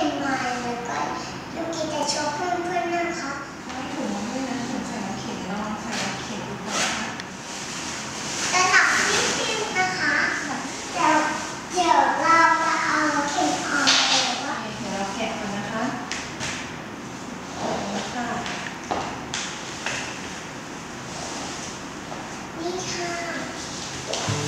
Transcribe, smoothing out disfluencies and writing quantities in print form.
นมาแล้วก็ลูกกี้จะโชว์เพื่อนๆนะคะไม่ถุงด้วยนะถุงใส่รถเข็นลองใส่รถเข็นดูก่อนค่ะจะหนักนิดนึงนะคะเดี๋ยวเราจะเอาเข็มออกเลยว่าเดี๋ยวเราแกะก่อนนะคะค่ะนี่ค่ะ